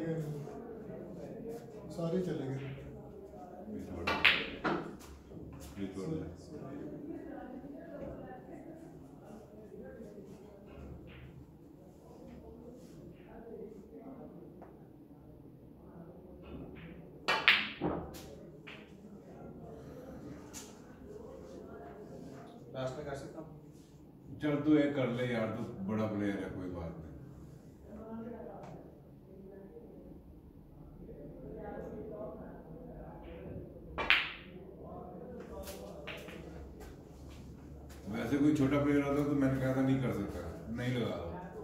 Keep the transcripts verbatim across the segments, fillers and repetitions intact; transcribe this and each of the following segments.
गए, सारे चले गए। लास्ट में कर सकता हूँ। चल तू एक कर ले यार, तू बड़ा प्लेयर है, कोई बात नहीं। वैसे कोई छोटा प्लेयर होता तो मैंने कहा था नहीं कर सकता, नहीं लगा।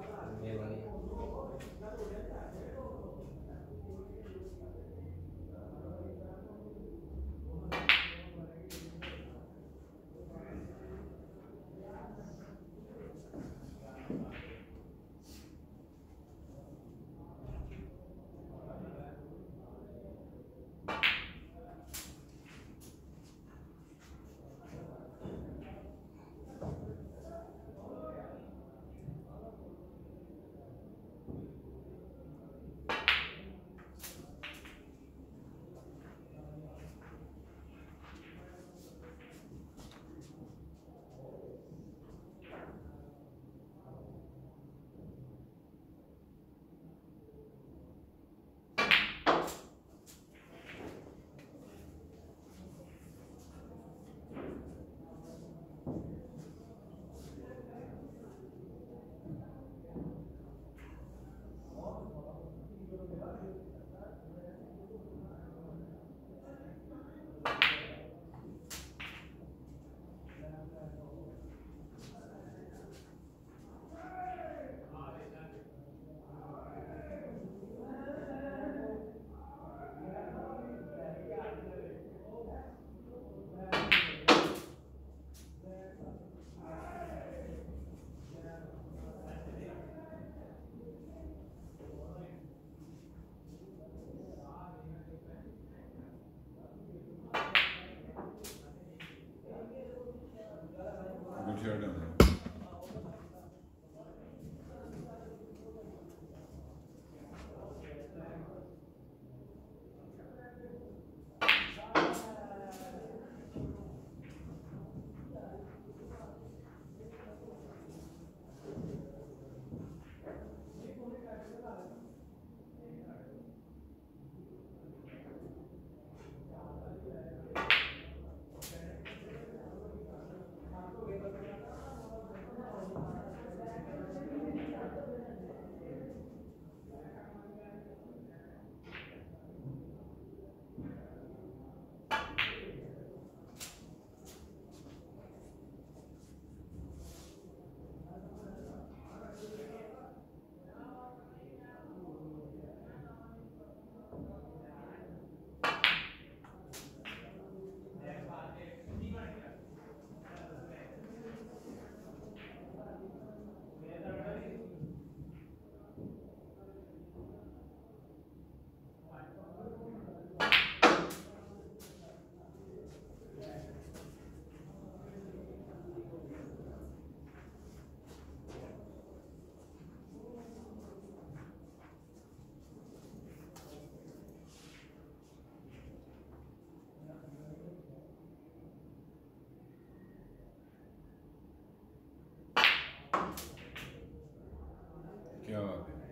क्या बात है।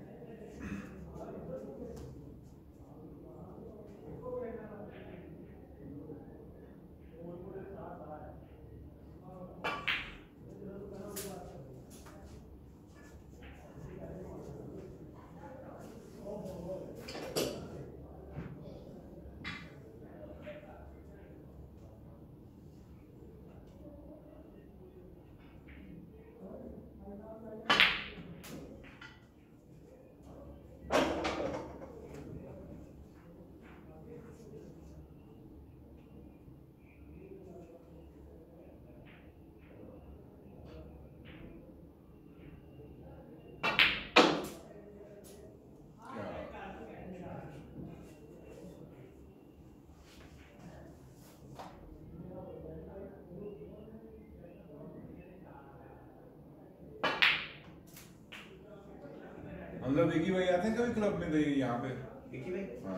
मतलब विकी भाई आते हैं कभी क्लब में, दे यहाँ पे विकी भाई हाँ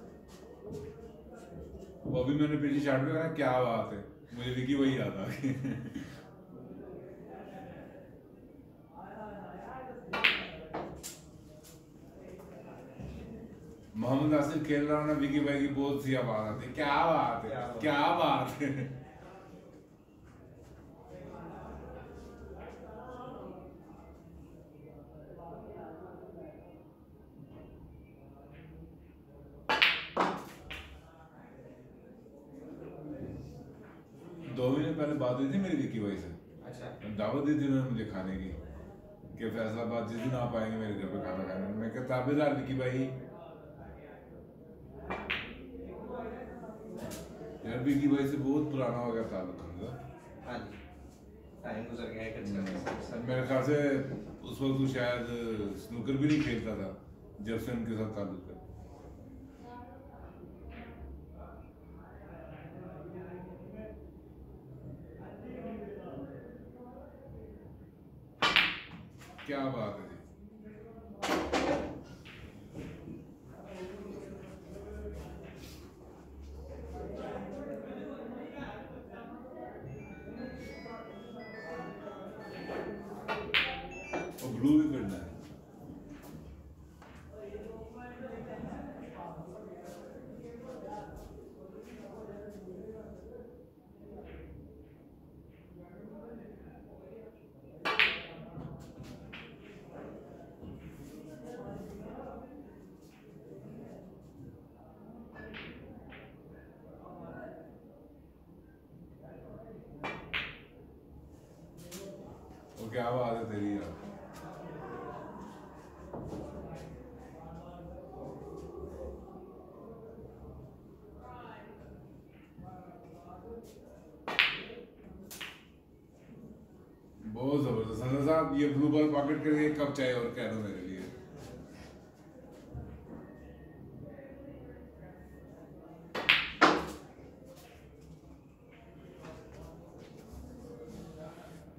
वो अभी मैंने पीछे शॉट पे कहा क्या बात है, मुझे विकी वही याद आ गई। मोहम्मद आसिफ खेल रहा हूँ ना, विकी भाई की बहुत सी आवाज आती है, क्या बात है, क्या बात है। दो महीने पहले बात हुई थी मेरी विकी भाई से। अच्छा दावत दी थी उन्होंने मुझे खाने की कि फैसलाबाद जिस दिन आप आएंगे मेरे घर पे खाना खाने, मैं कहता ताबेदार विकी भाई। यार विकी भाई से बहुत पुराना हो गया ताल्लुक हमका। हाँ जी टाइम गुजर गया है कच्चा। मेरे ख्याल से उस वक्त वो शायद स्नूकर भी नहीं खेलता था जब से उनके साथ ताल्लुक है। क्या बात है जी। और ब्लू भी करना है। क्या बात है तेरी यार। बहुत जबरदस्त। संजय साहब ये ब्लू बॉल पॉकेट करके एक कप चाय और कह दो मेरे लिए।